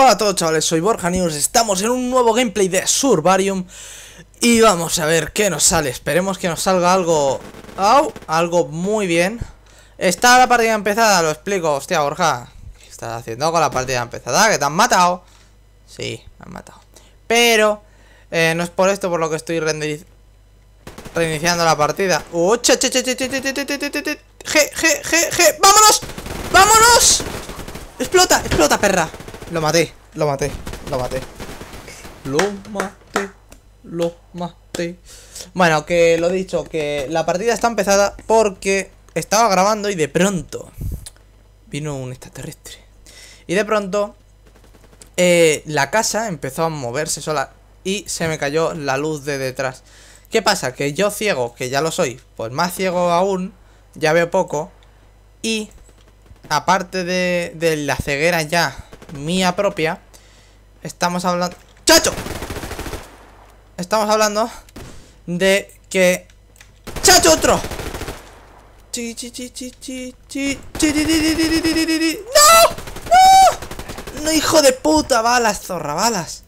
Hola a todos chavales, soy Borja News, estamos en un nuevo gameplay de Survarium. Y vamos a ver qué nos sale, esperemos que nos salga algo... algo muy bien. Está la partida empezada, lo explico. Hostia Borja, ¿qué estás haciendo con la partida empezada? ¿Que te han matado? Sí, me han matado. Pero, no es por esto por lo que estoy reiniciando la partida. ¡Vámonos! ¡Vámonos! ¡Explota! ¡Explota, perra! Lo maté. Bueno, que lo dicho, que la partida está empezada porque estaba grabando y de pronto vino un extraterrestre. Y de pronto la casa empezó a moverse sola y se me cayó la luz de detrás. ¿Qué pasa? Que yo ciego, que ya lo soy, pues más ciego aún, ya veo poco. Y aparte de la ceguera ya mía propia, estamos hablando... ¡Chacho! Estamos hablando de que... ¡Chacho, otro! ¡No! ¡No! ¡No, hijo de puta! Balas, zorra, balas.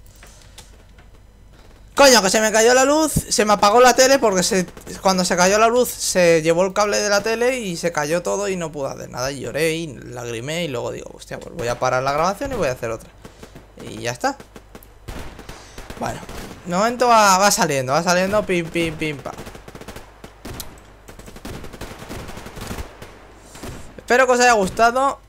Coño, que se me cayó la luz. Se me apagó la tele porque cuando se cayó la luz se llevó el cable de la tele y se cayó todo y no pude hacer nada. Y lloré y lagrimé y luego digo, hostia, pues voy a parar la grabación y voy a hacer otra. Y ya está. Bueno, de momento va saliendo, pim, pim, pim, pam. Espero que os haya gustado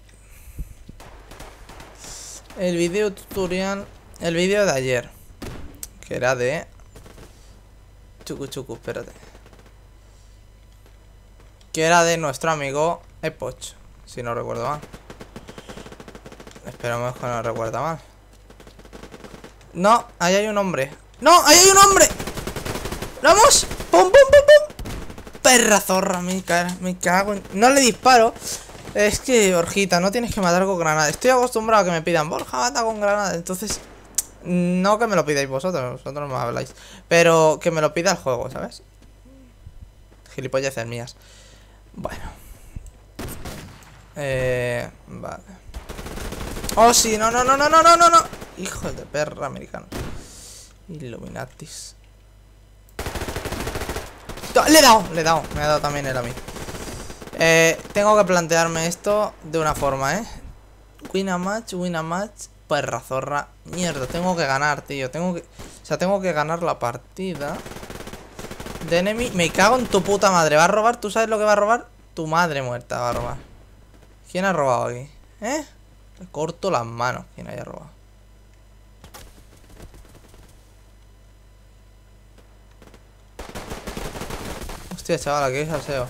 el video tutorial, el vídeo de ayer, que era de Chucu, espérate. Que era de nuestro amigo Epoch, si no recuerdo mal. Esperamos que no recuerda mal. No, ahí hay un hombre. ¡No! ¡Ahí hay un hombre! ¡Vamos! ¡Pum, pum, pum, pum! Perra zorra, me cago en... No le disparo. Es que, Borjita, no tienes que matar con granada. Estoy acostumbrado a que me pidan Borja, mata con granada. Entonces, no que me lo pidáis vosotros no me habláis, pero que me lo pida el juego, ¿sabes? Gilipolleces mías. Bueno. Vale. Oh, sí, no. Hijo de perra americano. Illuminatis. Le he dado. Me ha dado también él a mí. Tengo que plantearme esto de una forma, win a match. Perra zorra. Mierda, tengo que ganar, tío. Tengo que ganar la partida. De enemy. Me cago en tu puta madre. ¿Va a robar? ¿Tú sabes lo que va a robar? Tu madre muerta va a robar. ¿Quién ha robado aquí? Le corto las manos. ¿Quién haya robado? Hostia, chaval, aquí hay salseo.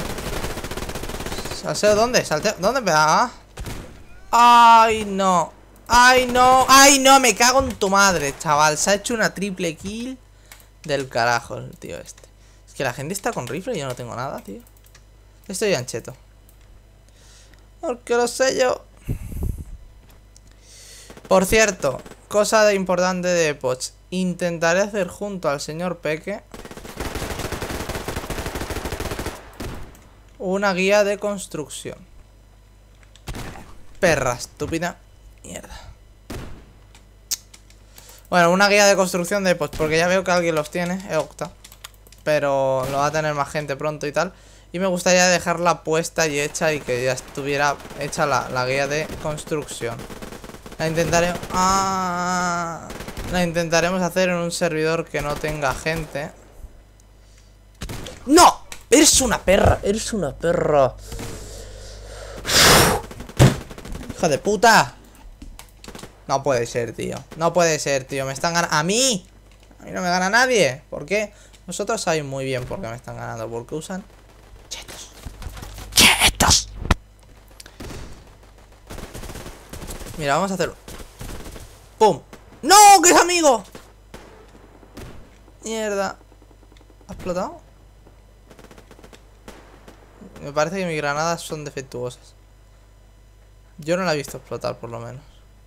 ¿Salseo dónde? ¿Dónde me da? ¡Ay, no! ¡Ay, no! Me cago en tu madre, chaval. Se ha hecho una triple kill del carajo el tío este. Es que la gente está con rifle y yo no tengo nada, tío. Estoy ancheto. Porque lo sé yo. Por cierto, cosa importante de Epoch. Intentaré hacer junto al señor Peque una guía de construcción. Perra estúpida. Mierda. Bueno, una guía de construcción de Epoch, porque ya veo que alguien los tiene, Octa. Pero lo va a tener más gente pronto y tal. Y me gustaría dejarla puesta y hecha y que ya estuviera hecha la guía de construcción. La intentaremos hacer en un servidor que no tenga gente. ¡No! Eres una perra. ¡Hijo de puta! No puede ser, tío. Me están ganando. ¡A mí! A mí no me gana nadie. ¿Por qué? Vosotros sabéis muy bien por qué me están ganando. Porque usan chetos. Mira, vamos a hacerlo. ¡Pum! ¡No! ¡Que es amigo! Mierda. ¿Ha explotado? Me parece que mis granadas son defectuosas. Yo no la he visto explotar, por lo menos.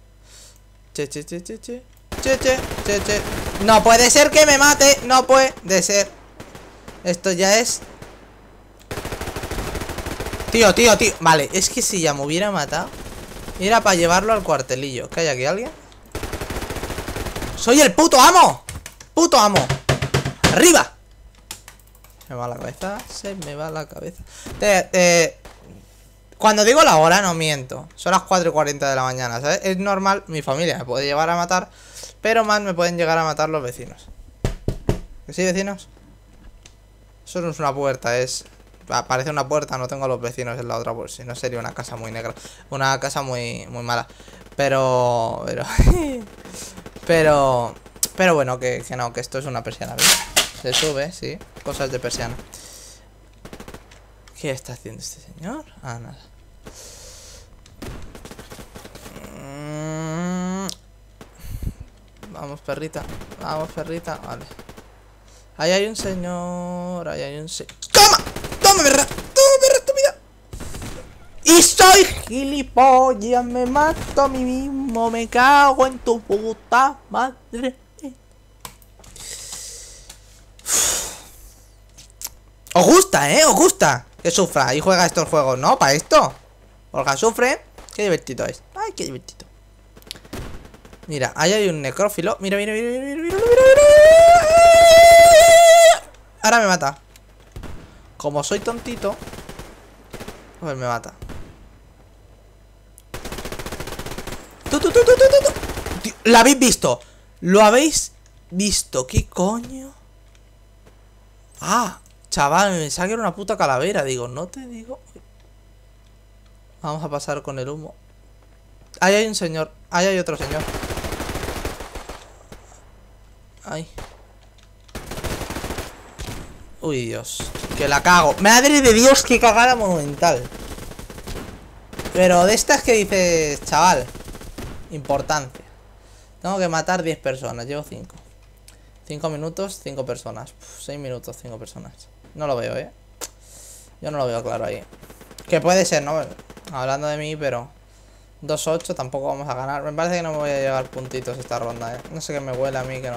Che. No puede ser que me mate. No puede ser. Esto ya es... Tío. Vale, es que si ya me hubiera matado. Y era para llevarlo al cuartelillo. ¿Que hay aquí alguien? ¡Soy el puto amo! ¡Puto amo! ¡Arriba! Se me va la cabeza. Se me va la cabeza. Cuando digo la hora no miento. Son las 4:40 de la mañana, ¿sabes? Es normal, mi familia me puede llevar a matar, pero más me pueden llegar a matar los vecinos. ¿Que sí, vecinos? Eso no es una puerta, es... Parece una puerta, no tengo a los vecinos en la otra, pues si no sería una casa muy negra. Una casa muy mala. Pero bueno, que no, que esto es una persiana, ¿ves? Se sube, sí, cosas de persiana. ¿Qué está haciendo este señor? Ah, nada. Vamos, perrita. Vamos, perrita. Vale. Ahí hay un señor. Ahí hay un señor. ¡Toma! ¡Toma, perra! ¡Toma, perra estúpida! ¡Y soy gilipollas! Me mato a mí mismo. Me cago en tu puta madre. Os gusta, os gusta que sufra y juega estos juegos, ¿no? Para esto Olga sufre. Qué divertido es. Ay, qué divertido. Mira, ahí hay un necrófilo. Mira, mira, mira, mira, mira, mira, mira. Ahora me mata. Como soy tontito, pues me mata. Tío, ¿lo habéis visto? ¿Lo habéis visto? ¿Qué coño? Ah, chaval, me pensaba que era una puta calavera. Digo, no te digo. Vamos a pasar con el humo. Ahí hay un señor. Ahí hay otro señor. Ay. Uy, Dios. Que la cago. Madre de Dios, qué cagada monumental. Pero de estas que dices, chaval. Importancia. Tengo que matar 10 personas. Llevo 5. 5 minutos, 5 personas. 6 minutos, 5 personas. No lo veo, Yo no lo veo claro ahí. Que puede ser, ¿no? Hablando de mí, pero 2-8 tampoco vamos a ganar. Me parece que no me voy a llevar puntitos esta ronda, No sé qué me huele a mí que no.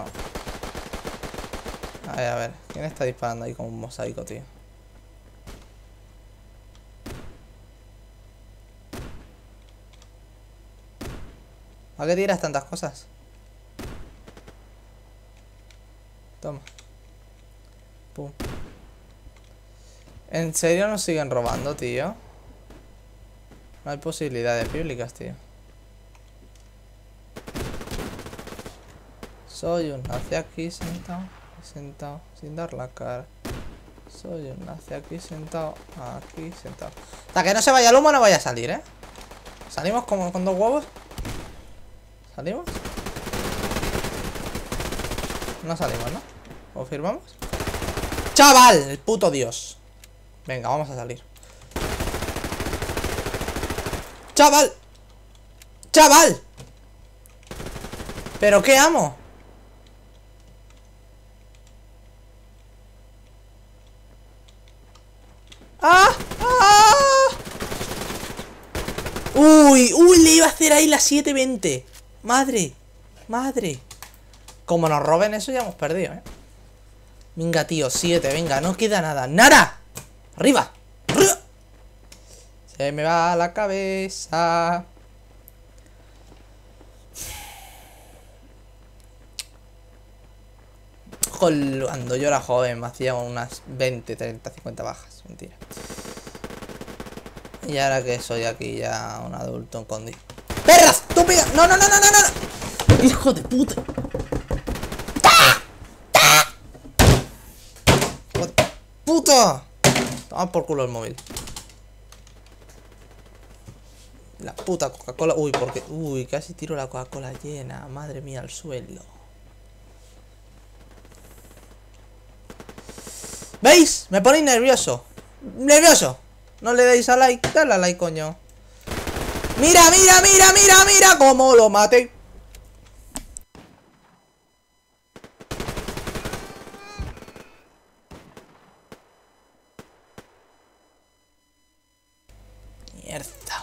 A ver. ¿Quién está disparando ahí como un mosaico, tío? ¿A qué tiras tantas cosas? Toma. Pum. ¿En serio nos siguen robando, tío? No hay posibilidades bíblicas, tío. Soy un nazi aquí sentado, sin dar la cara. Soy un nazi aquí sentado, Hasta que no se vaya el humo no vaya a salir, ¿Salimos como con 2 huevos? ¿Salimos? No salimos, ¿no? ¿Confirmamos? ¡Chaval! El puto Dios. Venga, vamos a salir. ¡Chaval! ¡Chaval! ¿Pero qué amo? ¡Ah! ¡Ah! ¡Uy! ¡Uy! Le iba a hacer ahí la 720. ¡Madre! ¡Madre! Como nos roben eso ya hemos perdido, Venga, tío, 7, venga, no queda nada. ¡Nada! ¡Arriba! ¡Arriba! Se me va la cabeza. Cuando yo era joven me hacía unas 20, 30, 50 bajas. Mentira. Y ahora que soy aquí ya un adulto escondido. ¡Perra estúpida! ¡No, no, no, no, no, no! ¡Hijo de puta! ¡Puta! Toma por culo el móvil. La puta Coca-Cola. Uy, porque... Uy, casi tiro la Coca-Cola llena. Madre mía, al suelo. ¿Veis? Me ponéis nervioso. ¡Nervioso! No le deis a like. Dale a like, coño. ¡Mira, mira, mira, mira, mira! ¡Cómo lo maté! Mierda.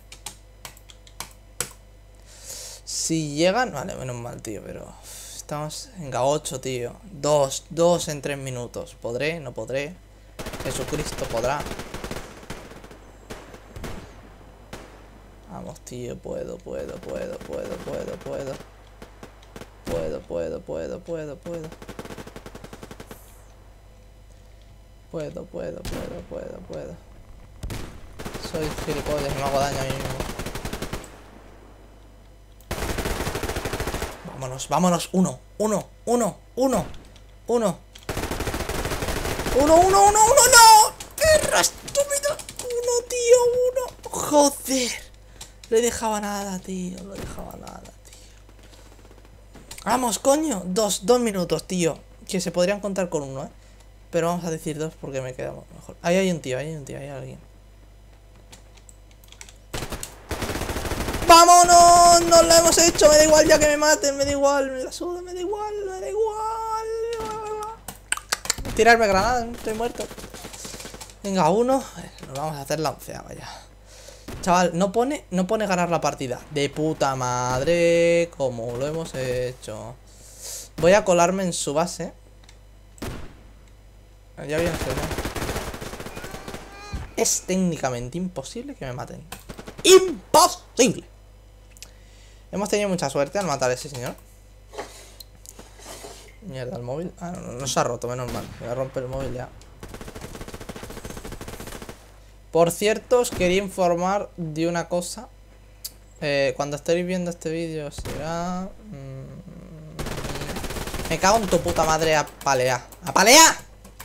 Si llegan... Vale, menos mal, tío, pero... Estamos en K8, tío. 2 en 3 minutos. ¿Podré? ¿No podré? Jesucristo podrá. Vamos, tío, puedo. Puedo. Puedo. Soy gilipollas y me hago daño a mí mismo. Vámonos. Uno. ¡No! ¡Perra estúpida! Uno, tío. Joder. No le dejaba nada, tío. Vamos, coño. Dos minutos, tío. Que se podrían contar con uno, Pero vamos a decir dos porque me queda mejor. Ahí hay un tío, hay alguien. ¡Vámonos! ¡No lo hemos hecho! Me da igual ya que me maten, me da igual, me la suda, me da igual. Tirarme granadas, estoy muerto. Venga, uno. Nos vamos a hacer la onceava ya. Chaval, no pone ganar la partida. De puta madre, como lo hemos hecho. Voy a colarme en su base. Ya viene este, ¿no? Es técnicamente imposible que me maten. ¡Imposible! Hemos tenido mucha suerte al matar a ese señor. Mierda, el móvil. Ah, no se ha roto, menos mal. Voy a romper el móvil ya. Por cierto, os quería informar de una cosa. Cuando estéis viendo este vídeo será... me cago en tu puta madre a palear. ¡A palear!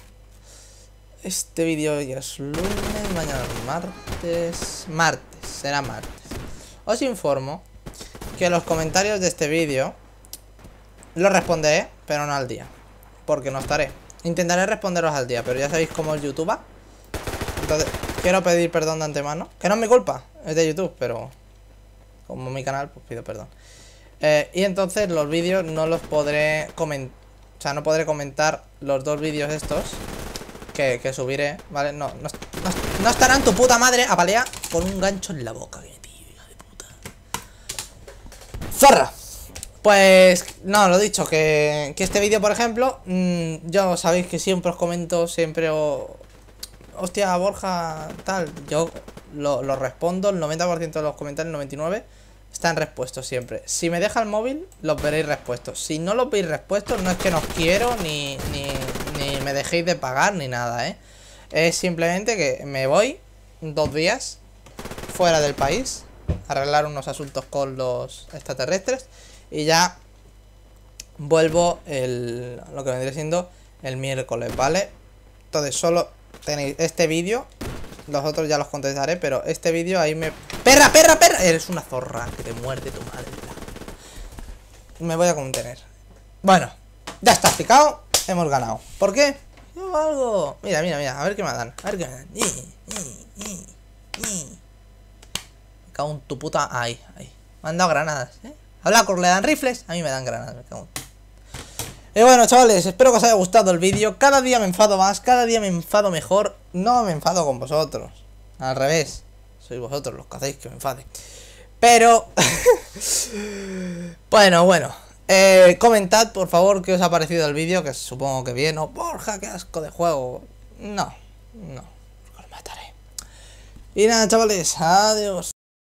Este vídeo hoy es lunes, mañana es martes. Será martes. Os informo que los comentarios de este vídeo los responderé, pero no al día, porque no estaré. Intentaré responderos al día, pero ya sabéis cómo es YouTube. Entonces, quiero pedir perdón de antemano. Que no es mi culpa, es de YouTube, pero como mi canal, pues pido perdón. Y entonces los vídeos no los podré comentar. O sea, no podré comentar los dos vídeos estos que subiré, ¿vale? No estarán tu puta madre a palear con un gancho en la boca, tío, hija de puta. ¡Zorra! Pues, no, lo dicho, que este vídeo, por ejemplo, yo sabéis que siempre os comento, hostia, Borja, tal, yo lo respondo, el 90% de los comentarios, el 99%, están respuestos siempre. Si me deja el móvil, los veréis respuestos. Si no los veis respuestos, no es que no os quiero, ni me dejéis de pagar, ni nada, Es simplemente que me voy 2 días fuera del país a arreglar unos asuntos con los extraterrestres y ya vuelvo lo que vendría siendo el miércoles, ¿vale? Entonces solo tenéis este vídeo. Los otros ya los contestaré, pero este vídeo ahí me... ¡Perra! Eres una zorra que te muerde tu madre. Me voy a contener. Bueno, ya está picado. Hemos ganado. ¿Por qué? Yo algo. Mira, a ver qué me dan. Me cago en tu puta. Ahí. Me han dado granadas, A Blackor le dan rifles, a mí me dan granadas. Me cago en... Y bueno, chavales, espero que os haya gustado el vídeo. Cada día me enfado más, cada día me enfado mejor. No me enfado con vosotros, al revés. Sois vosotros los que hacéis que me enfade. Pero... Bueno. Comentad, por favor, qué os ha parecido el vídeo. Que supongo que bien. O Borja, qué asco de juego. No, os mataré. Y nada, chavales, adiós.